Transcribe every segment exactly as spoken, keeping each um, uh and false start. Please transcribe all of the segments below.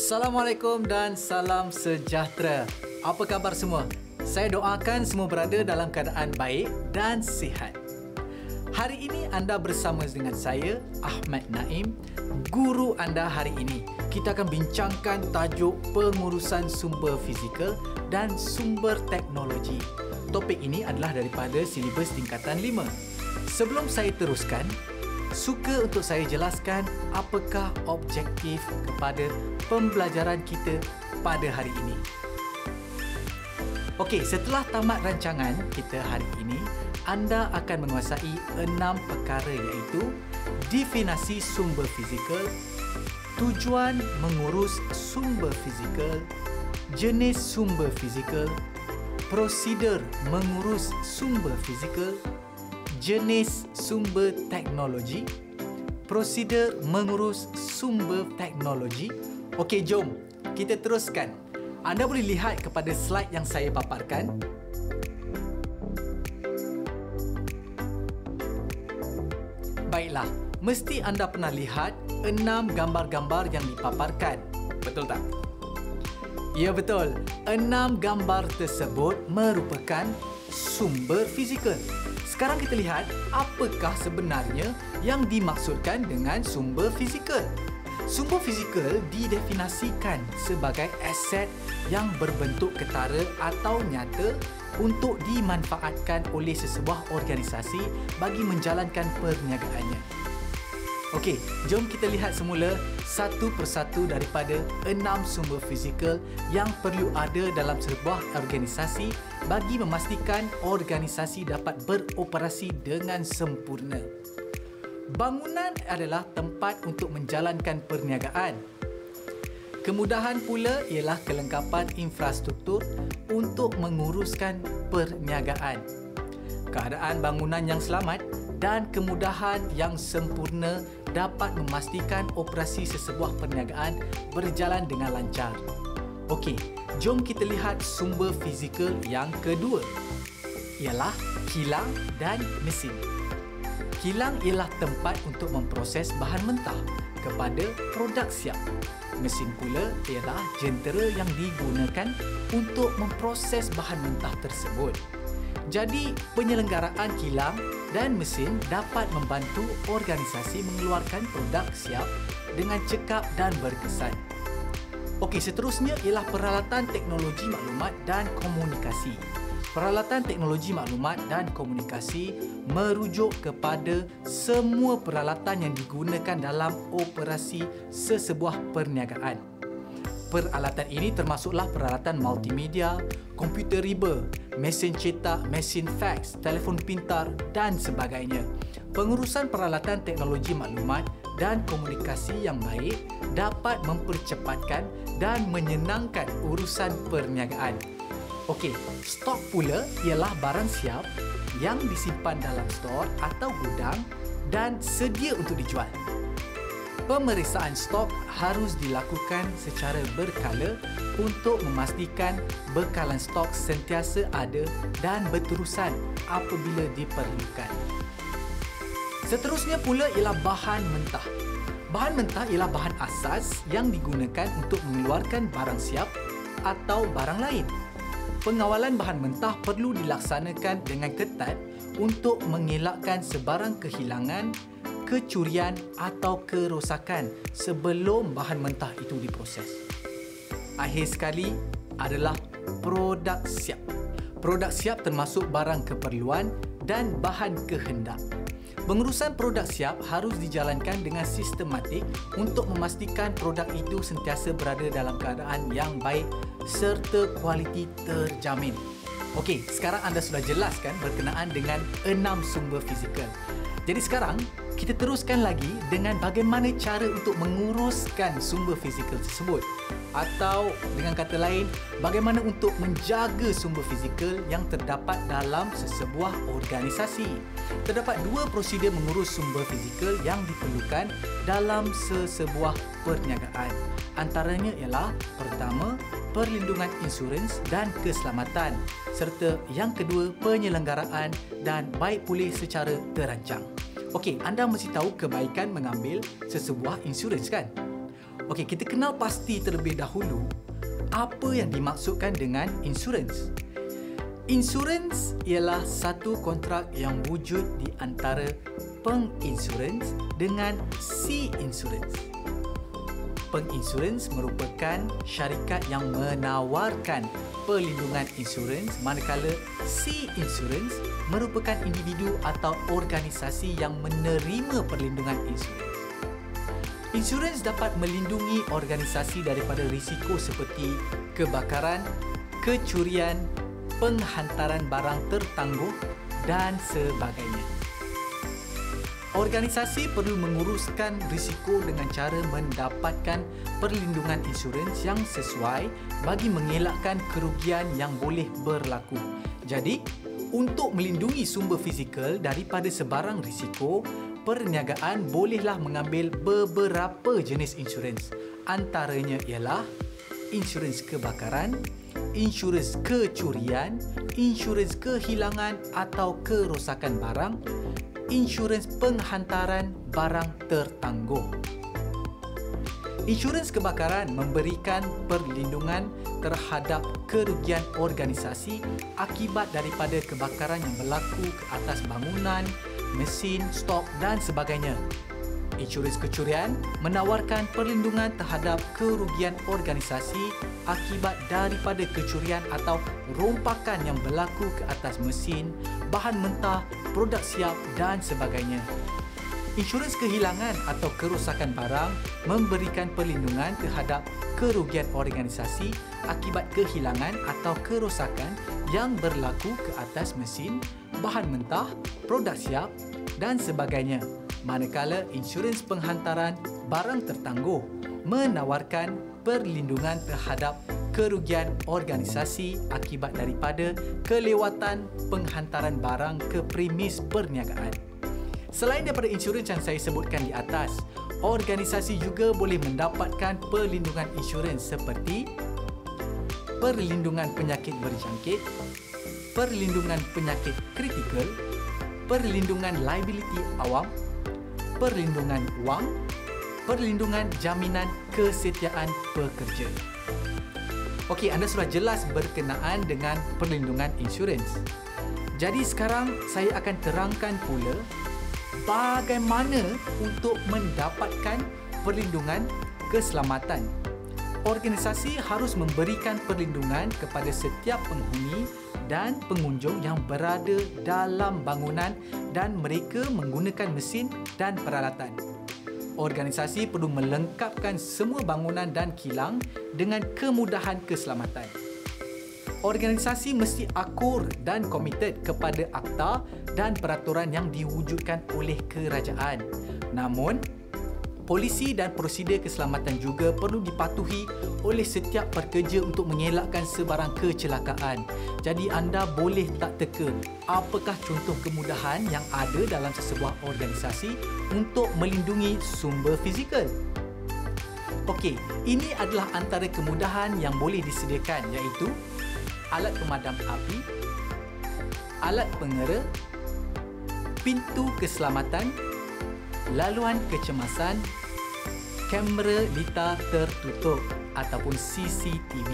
Assalamualaikum dan salam sejahtera. Apa khabar semua? Saya doakan semua berada dalam keadaan baik dan sihat. Hari ini anda bersama dengan saya, Ahmad Naim, guru anda hari ini. Kita akan bincangkan tajuk pengurusan sumber fizikal dan sumber teknologi. Topik ini adalah daripada silibus tingkatan lima. Sebelum saya teruskan, suka untuk saya jelaskan apakah objektif kepada pembelajaran kita pada hari ini. Okey, setelah tamat rancangan kita hari ini, anda akan menguasai enam perkara iaitu definisi sumber fizikal, tujuan mengurus sumber fizikal, jenis sumber fizikal, prosedur mengurus sumber fizikal, jenis sumber teknologi, prosedur mengurus sumber teknologi. Okey, jom kita teruskan. Anda boleh lihat kepada slide yang saya paparkan. Baiklah, mesti anda pernah lihat enam gambar-gambar yang dipaparkan. Betul tak? Ya, betul. Enam gambar tersebut merupakan sumber fizikal. Sekarang kita lihat apakah sebenarnya yang dimaksudkan dengan sumber fizikal. Sumber fizikal didefinisikan sebagai aset yang berbentuk ketara atau nyata untuk dimanfaatkan oleh sesebuah organisasi bagi menjalankan perniagaannya. Okey, jom kita lihat semula satu persatu daripada enam sumber fizikal yang perlu ada dalam sebuah organisasi bagi memastikan organisasi dapat beroperasi dengan sempurna. Bangunan adalah tempat untuk menjalankan perniagaan. Kemudahan pula ialah kelengkapan infrastruktur untuk menguruskan perniagaan. Keadaan bangunan yang selamat dan kemudahan yang sempurna dapat memastikan operasi sesebuah perniagaan berjalan dengan lancar. Okey, jom kita lihat sumber fizikal yang kedua, ialah kilang dan mesin. Kilang ialah tempat untuk memproses bahan mentah kepada produk siap. Mesin pula ialah jentera yang digunakan untuk memproses bahan mentah tersebut. Jadi, penyelenggaraan kilang dan mesin dapat membantu organisasi mengeluarkan produk siap dengan cekap dan berkesan. Okey, seterusnya ialah peralatan teknologi maklumat dan komunikasi. Peralatan teknologi maklumat dan komunikasi merujuk kepada semua peralatan yang digunakan dalam operasi sesebuah perniagaan. Peralatan ini termasuklah peralatan multimedia, komputer riba, mesin cetak, mesin fax, telefon pintar dan sebagainya. Pengurusan peralatan teknologi maklumat dan komunikasi yang baik dapat mempercepatkan dan menyenangkan urusan perniagaan. Okey, stok pula ialah barang siap yang disimpan dalam stor atau gudang dan sedia untuk dijual. Pemeriksaan stok harus dilakukan secara berkala untuk memastikan bekalan stok sentiasa ada dan berterusan apabila diperlukan. Seterusnya pula ialah bahan mentah. Bahan mentah ialah bahan asas yang digunakan untuk mengeluarkan barang siap atau barang lain. Pengawalan bahan mentah perlu dilaksanakan dengan ketat untuk mengelakkan sebarang kehilangan, kecurian atau kerosakan sebelum bahan mentah itu diproses. Akhir sekali adalah produk siap. Produk siap termasuk barang keperluan dan bahan kehendak. Pengurusan produk siap harus dijalankan dengan sistematik untuk memastikan produk itu sentiasa berada dalam keadaan yang baik serta kualiti terjamin. Okey, sekarang anda sudah jelaskan berkenaan dengan enam sumber fizikal. Jadi sekarang kita teruskan lagi dengan bagaimana cara untuk menguruskan sumber fizikal tersebut. Atau dengan kata lain, bagaimana untuk menjaga sumber fizikal yang terdapat dalam sesebuah organisasi. Terdapat dua prosedur mengurus sumber fizikal yang diperlukan dalam sesebuah perniagaan. Antaranya ialah pertama, perlindungan insurans dan keselamatan, serta yang kedua, penyelenggaraan dan baik pulih secara terancang. Okey, anda mesti tahu kebaikan mengambil sesebuah insurans, kan? Okey, kita kenal pasti terlebih dahulu apa yang dimaksudkan dengan insurans. Insurans ialah satu kontrak yang wujud di antara penginsurans dengan si insurans. Penginsurans merupakan syarikat yang menawarkan perlindungan insurans, manakala si insurans merupakan individu atau organisasi yang menerima perlindungan insurans. Insurans dapat melindungi organisasi daripada risiko seperti kebakaran, kecurian, penghantaran barang tertangguh dan sebagainya. Organisasi perlu menguruskan risiko dengan cara mendapatkan perlindungan insurans yang sesuai bagi mengelakkan kerugian yang boleh berlaku. Jadi, untuk melindungi sumber fizikal daripada sebarang risiko, perniagaan bolehlah mengambil beberapa jenis insurans. Antaranya ialah insurans kebakaran, insurans kecurian, insurans kehilangan atau kerosakan barang, insurans penghantaran barang tertangguh. Insurans kebakaran memberikan perlindungan terhadap kerugian organisasi akibat daripada kebakaran yang berlaku ke atas bangunan, mesin, stok dan sebagainya. Insurans kecurian menawarkan perlindungan terhadap kerugian organisasi akibat daripada kecurian atau rompakan yang berlaku ke atas mesin, bahan mentah, produk siap dan sebagainya. Insurans kehilangan atau kerosakan barang memberikan perlindungan terhadap kerugian organisasi akibat kehilangan atau kerosakan yang berlaku ke atas mesin, bahan mentah, produk siap dan sebagainya. Manakala insurans penghantaran barang tertangguh menawarkan perlindungan terhadap kerugian organisasi akibat daripada kelewatan penghantaran barang ke premis perniagaan. Selain daripada insurans yang saya sebutkan di atas, organisasi juga boleh mendapatkan perlindungan insurans seperti perlindungan penyakit berjangkit, perlindungan penyakit kritikal, perlindungan liability awam, perlindungan wang, perlindungan jaminan kesetiaan pekerja. Okey, anda sudah jelas berkenaan dengan perlindungan insurans. Jadi sekarang saya akan terangkan pula bagaimana untuk mendapatkan perlindungan keselamatan. Organisasi harus memberikan perlindungan kepada setiap penghuni dan pengunjung yang berada dalam bangunan dan mereka menggunakan mesin dan peralatan. Organisasi perlu melengkapkan semua bangunan dan kilang dengan kemudahan keselamatan. Organisasi mesti akur dan komited kepada akta dan peraturan yang diwujudkan oleh kerajaan. Namun, polisi dan prosedur keselamatan juga perlu dipatuhi oleh setiap pekerja untuk mengelakkan sebarang kecelakaan. Jadi anda boleh tak teka apakah contoh kemudahan yang ada dalam sesebuah organisasi untuk melindungi sumber fizikal. Okey, ini adalah antara kemudahan yang boleh disediakan, iaitu alat pemadam api, alat pengera, pintu keselamatan, laluan kecemasan, kamera litar tertutup ataupun C C T V.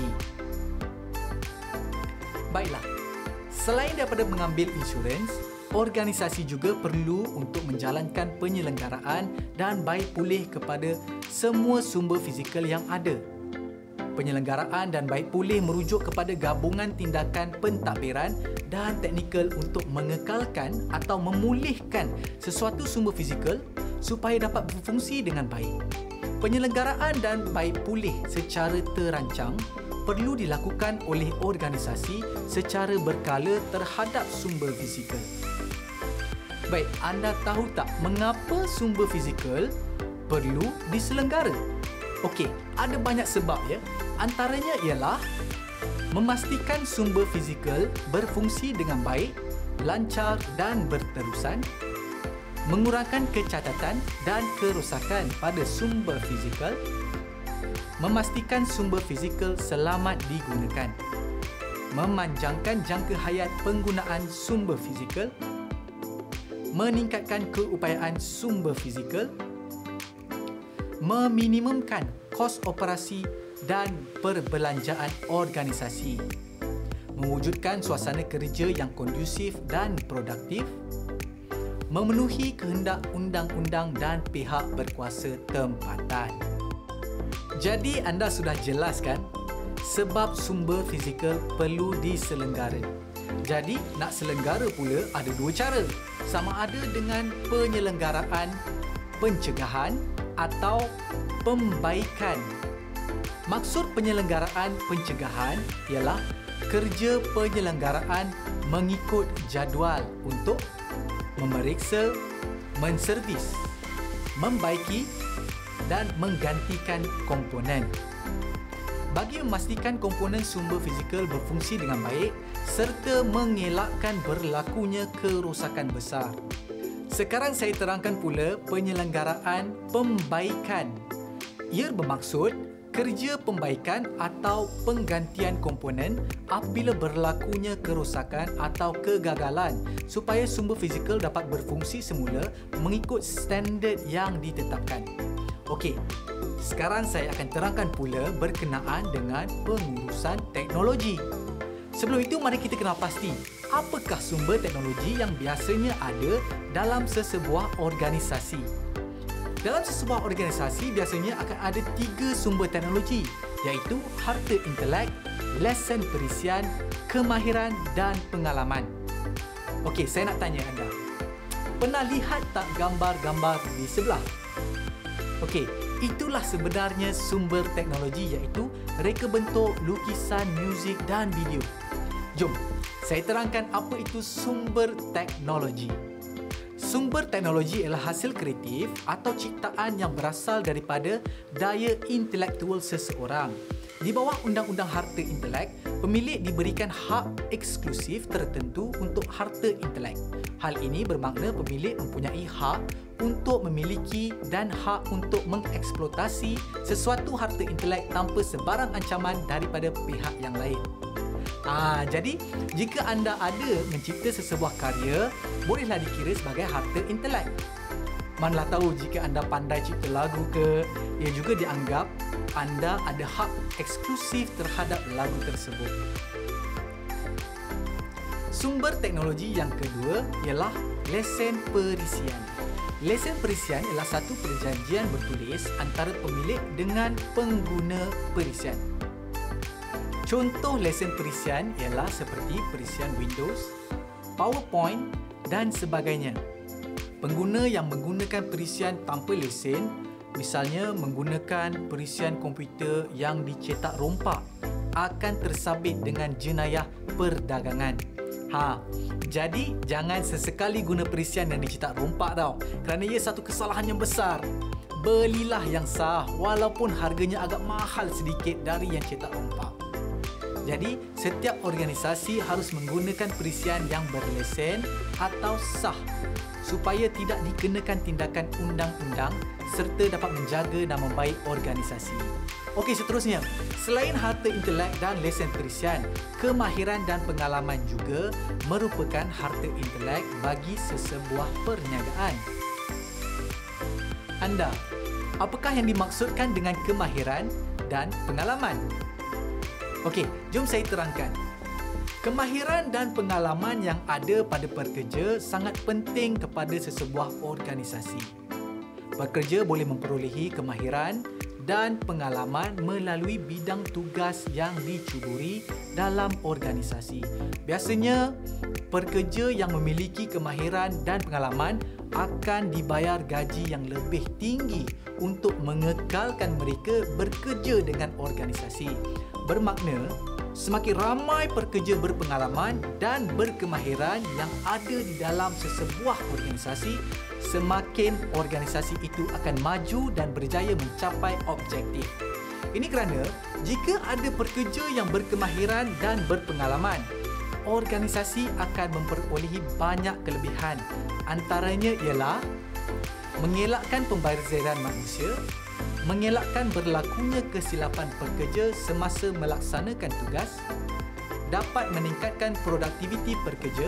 Baiklah, selain daripada mengambil insurans, organisasi juga perlu untuk menjalankan penyelenggaraan dan baik pulih kepada semua sumber fizikal yang ada. Penyelenggaraan dan baik pulih merujuk kepada gabungan tindakan pentadbiran dan teknikal untuk mengekalkan atau memulihkan sesuatu sumber fizikal supaya dapat berfungsi dengan baik. Penyelenggaraan dan baik pulih secara terancang perlu dilakukan oleh organisasi secara berkala terhadap sumber fizikal. Baik, anda tahu tak mengapa sumber fizikal perlu diselenggara? Okey, ada banyak sebab ya. Antaranya ialah memastikan sumber fizikal berfungsi dengan baik, lancar dan berterusan, mengurangkan kecacatan dan kerosakan pada sumber fizikal, memastikan sumber fizikal selamat digunakan, memanjangkan jangka hayat penggunaan sumber fizikal, meningkatkan keupayaan sumber fizikal, meminimumkan kos operasi dan perbelanjaan organisasi, mewujudkan suasana kerja yang kondusif dan produktif, memenuhi kehendak undang-undang dan pihak berkuasa tempatan. Jadi anda sudah jelas kan? Sebab sumber fizikal perlu diselenggara. Jadi nak selenggara pula ada dua cara. Sama ada dengan penyelenggaraan pencegahan atau pembaikan. Maksud penyelenggaraan pencegahan ialah kerja penyelenggaraan mengikut jadual untuk memeriksa, menservis, membaiki dan menggantikan komponen. Bagi memastikan komponen sumber fizikal berfungsi dengan baik serta mengelakkan berlakunya kerosakan besar. Sekarang saya terangkan pula penyelenggaraan pembaikan. Ia bermaksud kerja pembaikan atau penggantian komponen apabila berlakunya kerosakan atau kegagalan supaya sumber fizikal dapat berfungsi semula mengikut standard yang ditetapkan. Okey, sekarang saya akan terangkan pula berkenaan dengan pengurusan teknologi. Sebelum itu, mari kita kenal pasti apakah sumber teknologi yang biasanya ada dalam sesebuah organisasi. Dalam sesebuah organisasi biasanya akan ada tiga sumber teknologi, iaitu harta intelek, lesen perisian, kemahiran dan pengalaman. Okey, saya nak tanya anda. Pernah lihat tak gambar-gambar di sebelah? Okey, itulah sebenarnya sumber teknologi, iaitu reka bentuk, lukisan, muzik dan video. Jom, saya terangkan apa itu sumber teknologi. Sumber teknologi ialah hasil kreatif atau ciptaan yang berasal daripada daya intelektual seseorang. Di bawah Undang-Undang Harta Intelek, pemilik diberikan hak eksklusif tertentu untuk harta intelek. Hal ini bermakna pemilik mempunyai hak untuk memiliki dan hak untuk mengeksploitasi sesuatu harta intelek tanpa sebarang ancaman daripada pihak yang lain. Ah, jadi, jika anda ada mencipta sesebuah karya, bolehlah dikira sebagai harta intelek. Manalah tahu jika anda pandai cipta lagu ke, ia juga dianggap anda ada hak eksklusif terhadap lagu tersebut. Sumber teknologi yang kedua ialah lesen perisian. Lesen perisian ialah satu perjanjian bertulis antara pemilik dengan pengguna perisian. Contoh lesen perisian ialah seperti perisian Windows, PowerPoint dan sebagainya. Pengguna yang menggunakan perisian tanpa lesen, misalnya menggunakan perisian komputer yang dicetak rompak, akan tersabit dengan jenayah perdagangan. Ha, jadi jangan sesekali guna perisian yang dicetak rompak tau, kerana ia satu kesalahan yang besar. Belilah yang sah walaupun harganya agak mahal sedikit dari yang cetak rompak. Jadi, setiap organisasi harus menggunakan perisian yang berlesen atau sah supaya tidak dikenakan tindakan undang-undang serta dapat menjaga nama baik organisasi. Okey, seterusnya. Selain harta intelek dan lesen perisian, kemahiran dan pengalaman juga merupakan harta intelek bagi sesebuah perniagaan. Anda, apakah yang dimaksudkan dengan kemahiran dan pengalaman? Okey, jom saya terangkan. Kemahiran dan pengalaman yang ada pada pekerja sangat penting kepada sesebuah organisasi. Pekerja boleh memperolehi kemahiran dan pengalaman melalui bidang tugas yang dicuburi dalam organisasi. Biasanya, pekerja yang memiliki kemahiran dan pengalaman akan dibayar gaji yang lebih tinggi untuk mengekalkan mereka bekerja dengan organisasi. Bermakna, semakin ramai pekerja berpengalaman dan berkemahiran yang ada di dalam sesebuah organisasi, semakin organisasi itu akan maju dan berjaya mencapai objektif. Ini kerana jika ada pekerja yang berkemahiran dan berpengalaman, organisasi akan memperolehi banyak kelebihan. Antaranya ialah mengelakkan pembaziran manusia, mengelakkan berlakunya kesilapan pekerja semasa melaksanakan tugas, dapat meningkatkan produktiviti pekerja,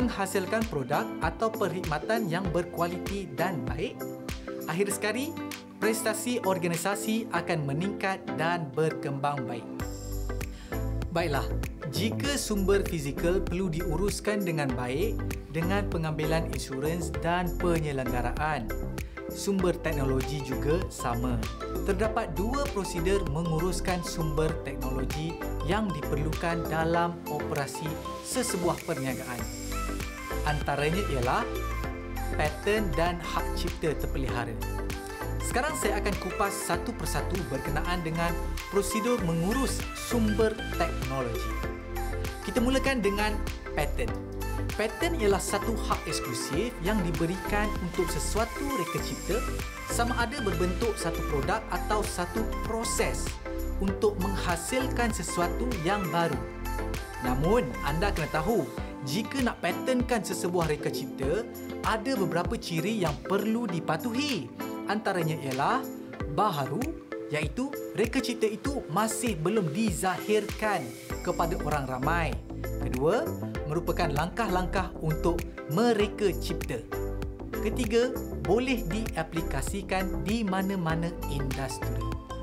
menghasilkan produk atau perkhidmatan yang berkualiti dan baik. Akhir sekali, prestasi organisasi akan meningkat dan berkembang baik. Baiklah, jika sumber fizikal perlu diuruskan dengan baik dengan pengambilan insurans dan penyelenggaraan, sumber teknologi juga sama. Terdapat dua prosedur menguruskan sumber teknologi yang diperlukan dalam operasi sesebuah perniagaan. Antaranya ialah paten dan hak cipta terpelihara. Sekarang saya akan kupas satu persatu berkenaan dengan prosedur mengurus sumber teknologi. Kita mulakan dengan paten. Paten ialah satu hak eksklusif yang diberikan untuk sesuatu reka cipta, sama ada berbentuk satu produk atau satu proses untuk menghasilkan sesuatu yang baru. Namun, anda kena tahu, jika nak patenkan sesebuah reka cipta, ada beberapa ciri yang perlu dipatuhi. Antaranya ialah baharu, iaitu reka cipta itu masih belum dizahirkan kepada orang ramai. Kedua, merupakan langkah-langkah untuk mereka cipta. Ketiga, boleh diaplikasikan di mana-mana industri.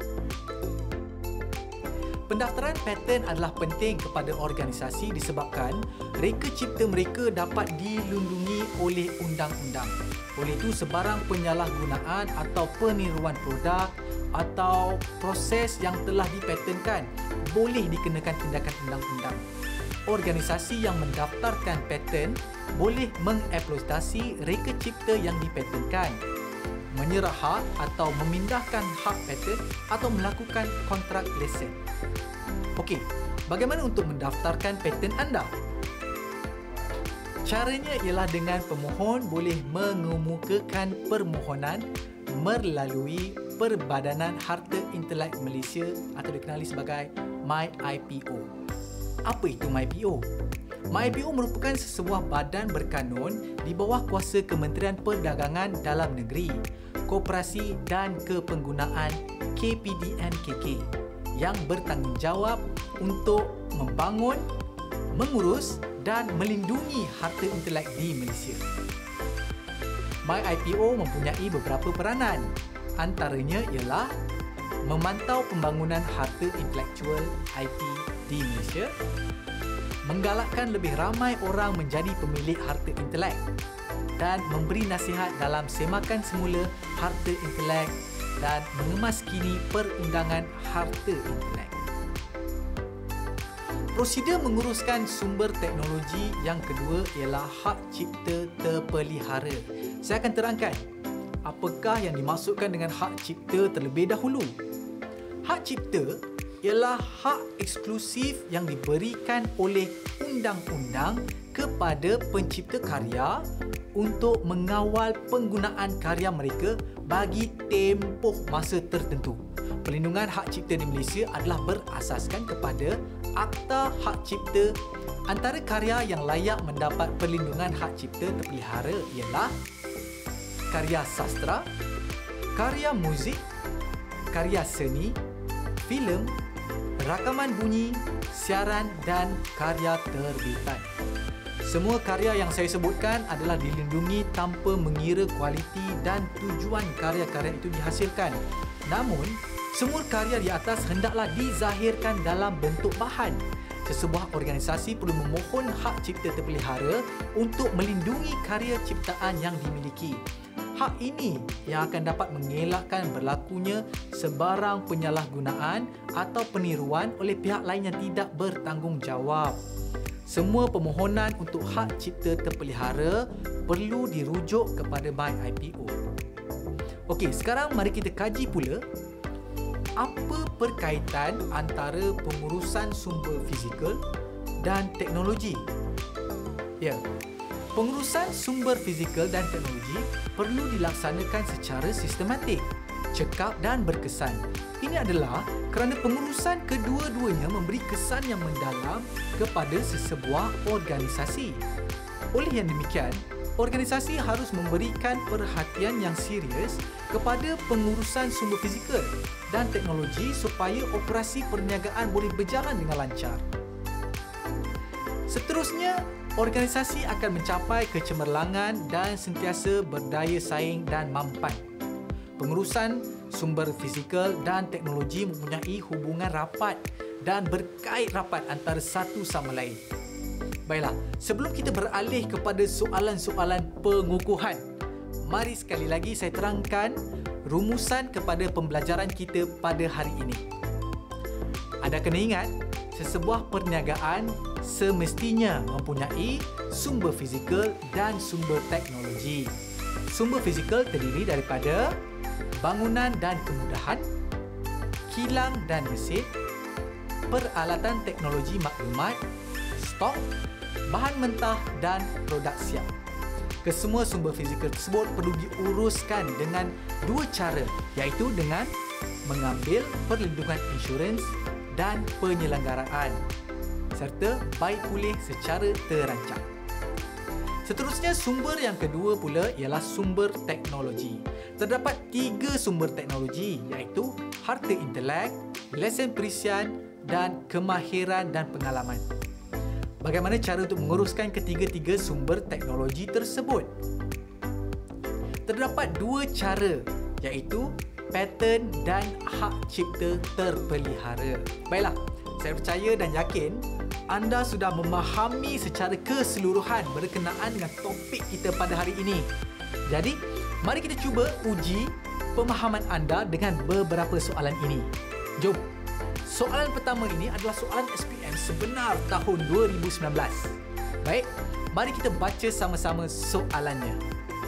Pendaftaran paten adalah penting kepada organisasi disebabkan reka cipta mereka dapat dilindungi oleh undang-undang. Oleh itu, sebarang penyalahgunaan atau peniruan produk atau proses yang telah dipatenkan boleh dikenakan tindakan undang-undang. Organisasi yang mendaftarkan paten boleh mengeksploitasi reka cipta yang dipatenkan, menyerah hak atau memindahkan hak paten atau melakukan kontrak lesen. Okey, bagaimana untuk mendaftarkan paten anda? Caranya ialah dengan pemohon boleh mengemukakan permohonan melalui Perbadanan Harta Intelek Malaysia atau dikenali sebagai M Y I P O. Apa itu M Y I P O? M Y I P O merupakan sesebuah badan berkanun di bawah kuasa Kementerian Perdagangan Dalam Negeri, Koperasi dan Kepenggunaan K P D N K K yang bertanggungjawab untuk membangun, mengurus dan melindungi harta intelek di Malaysia. M Y I P O mempunyai beberapa peranan. Antaranya ialah memantau pembangunan harta intelektual I P di Malaysia, menggalakkan lebih ramai orang menjadi pemilik harta intelek dan memberi nasihat dalam semakan semula harta intelek dan mengemaskini perundangan harta intelek. Prosedur menguruskan sumber teknologi yang kedua ialah hak cipta terpelihara. Saya akan terangkan apakah yang dimaksudkan dengan hak cipta terlebih dahulu. Hak cipta ialah hak eksklusif yang diberikan oleh undang-undang kepada pencipta karya untuk mengawal penggunaan karya mereka bagi tempoh masa tertentu. Perlindungan hak cipta di Malaysia adalah berasaskan kepada Akta Hak Cipta. Antara karya yang layak mendapat perlindungan hak cipta terpelihara ialah karya sastra, karya muzik, karya seni, filem, rakaman bunyi, siaran dan karya terbitan. Semua karya yang saya sebutkan adalah dilindungi tanpa mengira kualiti dan tujuan karya-karya itu dihasilkan. Namun, semua karya di atas hendaklah dizahirkan dalam bentuk bahan. Sesebuah organisasi perlu memohon hak cipta terpelihara untuk melindungi karya ciptaan yang dimiliki. Hak ini yang akan dapat mengelakkan berlakunya sebarang penyalahgunaan atau peniruan oleh pihak lain yang tidak bertanggungjawab. Semua permohonan untuk hak cipta terpelihara perlu dirujuk kepada M Y I P O. Okey, sekarang mari kita kaji pula apa perkaitan antara pengurusan sumber fizikal dan teknologi. Ya, pengurusan sumber fizikal dan teknologi perlu dilaksanakan secara sistematik, cekap dan berkesan. Ini adalah kerana pengurusan kedua-duanya memberi kesan yang mendalam kepada sesebuah organisasi. Oleh yang demikian, organisasi harus memberikan perhatian yang serius kepada pengurusan sumber fizikal dan teknologi supaya operasi perniagaan boleh berjalan dengan lancar. Seterusnya, organisasi akan mencapai kecemerlangan dan sentiasa berdaya saing dan mampan. Pengurusan sumber fizikal dan teknologi mempunyai hubungan rapat dan berkait rapat antara satu sama lain. Baiklah, sebelum kita beralih kepada soalan-soalan pengukuhan, mari sekali lagi saya terangkan rumusan kepada pembelajaran kita pada hari ini. Anda kena ingat, sesebuah perniagaan semestinya mempunyai sumber fizikal dan sumber teknologi. Sumber fizikal terdiri daripada bangunan dan kemudahan, kilang dan mesin, peralatan teknologi maklumat, stok, bahan mentah dan produk siap. Kesemua sumber fizikal tersebut perlu diuruskan dengan dua cara, iaitu dengan mengambil perlindungan insurans dan penyelenggaraan serta baik pulih secara terancang. Seterusnya, sumber yang kedua pula ialah sumber teknologi. Terdapat tiga sumber teknologi, iaitu harta intelek, lesen perisian dan kemahiran dan pengalaman. Bagaimana cara untuk menguruskan ketiga-tiga sumber teknologi tersebut? Terdapat dua cara, iaitu paten dan hak cipta terpelihara. Baiklah, saya percaya dan yakin anda sudah memahami secara keseluruhan berkenaan dengan topik kita pada hari ini. Jadi, mari kita cuba uji pemahaman anda dengan beberapa soalan ini. Jom. Soalan pertama ini adalah soalan S P M sebenar tahun dua ribu sembilan belas. Baik, mari kita baca sama-sama soalannya.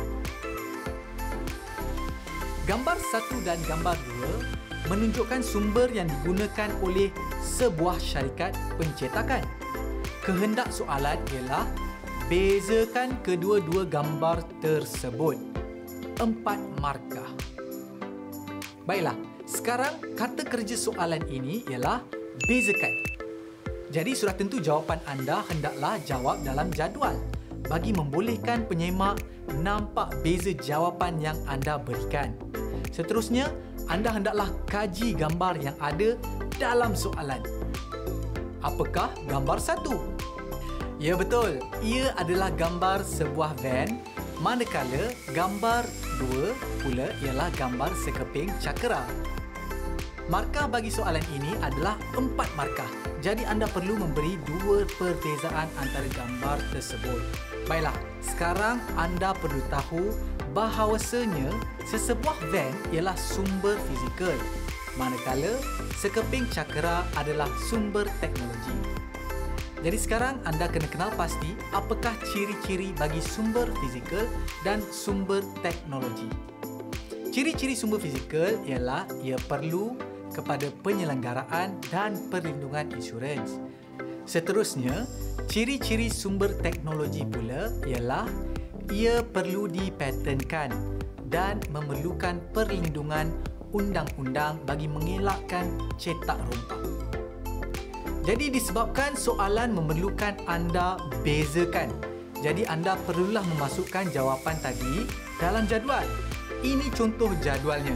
Gambar satu dan gambar dua menunjukkan sumber yang digunakan oleh sebuah syarikat pencetakan. Kehendak soalan ialah bezakan kedua-dua gambar tersebut. Empat markah. Baiklah, sekarang kata kerja soalan ini ialah bezakan. Jadi sudah tentu jawapan anda hendaklah jawab dalam jadual bagi membolehkan penyemak nampak beza jawapan yang anda berikan. Seterusnya, anda hendaklah kaji gambar yang ada dalam soalan. Apakah gambar satu? Ya, betul. Ia adalah gambar sebuah van, manakala gambar dua pula ialah gambar sekeping cakera. Markah bagi soalan ini adalah empat markah. Jadi anda perlu memberi dua perbezaan antara gambar tersebut. Baiklah, sekarang anda perlu tahu bahawasanya sesebuah van ialah sumber fizikal, manakala sekeping cakera adalah sumber teknologi. Jadi sekarang anda kena kenal pasti apakah ciri-ciri bagi sumber fizikal dan sumber teknologi. Ciri-ciri sumber fizikal ialah ia perlu kepada penyelenggaraan dan perlindungan insurans. Seterusnya, ciri-ciri sumber teknologi pula ialah ia perlu dipatenkan dan memerlukan perlindungan undang-undang bagi mengelakkan cetak rompak. Jadi disebabkan soalan memerlukan anda bezakan, jadi anda perlulah memasukkan jawapan tadi dalam jadual. Ini contoh jadualnya.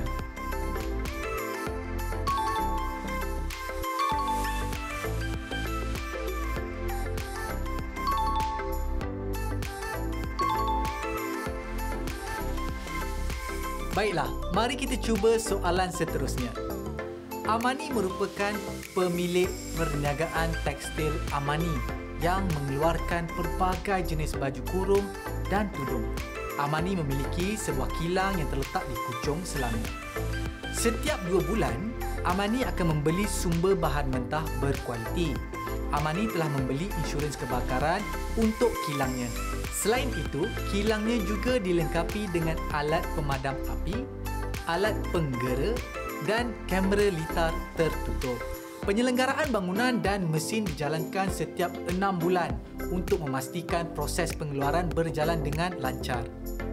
Baiklah, mari kita cuba soalan seterusnya. Amani merupakan pemilik perniagaan tekstil Amani yang mengeluarkan pelbagai jenis baju kurung dan tudung. Amani memiliki sebuah kilang yang terletak di Puchong, Selangor. Setiap dua bulan, Amani akan membeli sumber bahan mentah berkualiti. Amani telah membeli insurans kebakaran untuk kilangnya. Selain itu, kilangnya juga dilengkapi dengan alat pemadam api, alat penggera dan kamera litar tertutup. Penyelenggaraan bangunan dan mesin dijalankan setiap enam bulan untuk memastikan proses pengeluaran berjalan dengan lancar.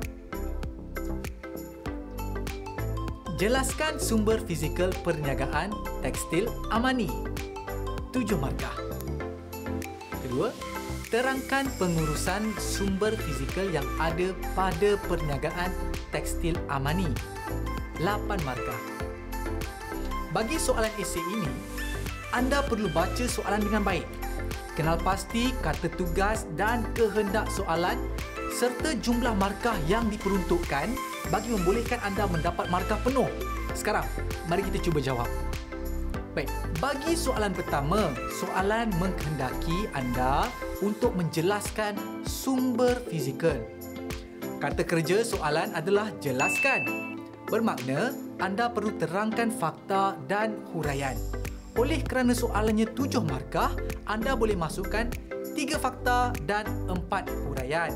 Jelaskan sumber fizikal perniagaan tekstil Amani. Tujuh markah. Kedua, terangkan pengurusan sumber fizikal yang ada pada perniagaan tekstil Amani. Lapan markah. Bagi soalan esei ini, anda perlu baca soalan dengan baik. Kenal pasti kata tugas dan kehendak soalan serta jumlah markah yang diperuntukkan bagi membolehkan anda mendapat markah penuh. Sekarang, mari kita cuba jawab. Baik, bagi soalan pertama, soalan menghendaki anda untuk menjelaskan sumber fizikal. Kata kerja soalan adalah jelaskan. Bermakna, anda perlu terangkan fakta dan huraian. Oleh kerana soalannya tujuh markah, anda boleh masukkan tiga fakta dan empat huraian.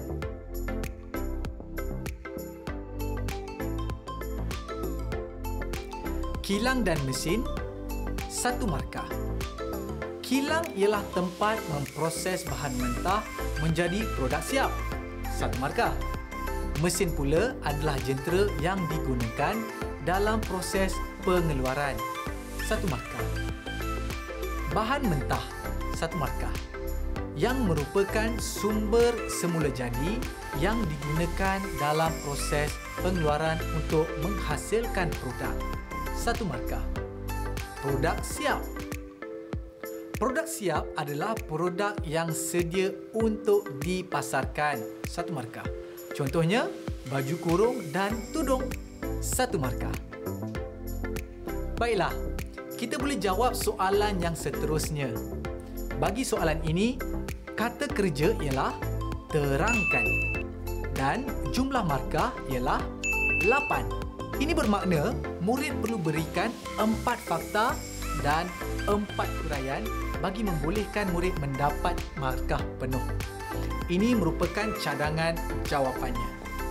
Kilang dan mesin, satu markah. Kilang ialah tempat memproses bahan mentah menjadi produk siap, satu markah. Mesin pula adalah jentera yang digunakan dalam proses pengeluaran, satu markah. Bahan mentah, satu markah, yang merupakan sumber semula jadi yang digunakan dalam proses pengeluaran untuk menghasilkan produk, satu markah. Produk siap. Produk siap adalah produk yang sedia untuk dipasarkan, satu markah. Contohnya, baju kurung dan tudung, satu markah. Baiklah, kita boleh jawab soalan yang seterusnya. Bagi soalan ini, kata kerja ialah terangkan dan jumlah markah ialah lapan. Ini bermakna murid perlu berikan empat fakta dan empat huraian bagi membolehkan murid mendapat markah penuh. Ini merupakan cadangan jawapannya.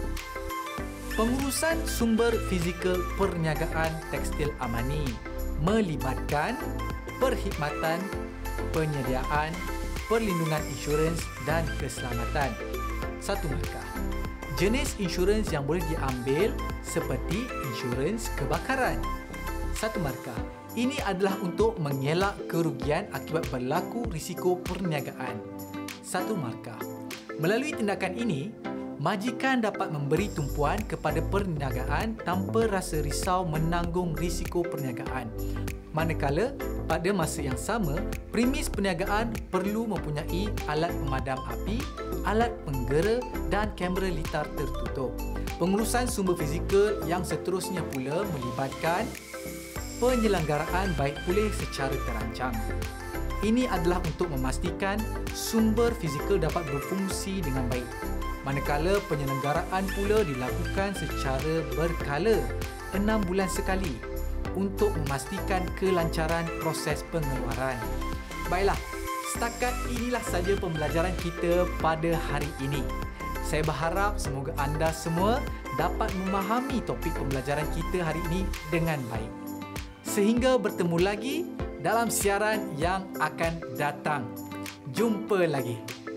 Pengurusan sumber fizikal perniagaan tekstil Amani melibatkan perkhidmatan, penyediaan, perlindungan insurans dan keselamatan, satu markah. Jenis insurans yang boleh diambil seperti insurans kebakaran, satu markah. Ini adalah untuk mengelak kerugian akibat berlaku risiko perniagaan, satu markah. Melalui tindakan ini, majikan dapat memberi tumpuan kepada perniagaan tanpa rasa risau menanggung risiko perniagaan. Manakala, pada masa yang sama, premis perniagaan perlu mempunyai alat pemadam api, alat penggera dan kamera litar tertutup. Pengurusan sumber fizikal yang seterusnya pula melibatkan penyelenggaraan baik pulih secara terancang. Ini adalah untuk memastikan sumber fizikal dapat berfungsi dengan baik. Manakala penyelenggaraan pula dilakukan secara berkala, enam bulan sekali, untuk memastikan kelancaran proses pengeluaran. Baiklah, setakat inilah saja pembelajaran kita pada hari ini. Saya berharap semoga anda semua dapat memahami topik pembelajaran kita hari ini dengan baik. Sehingga bertemu lagi dalam siaran yang akan datang. Jumpa lagi.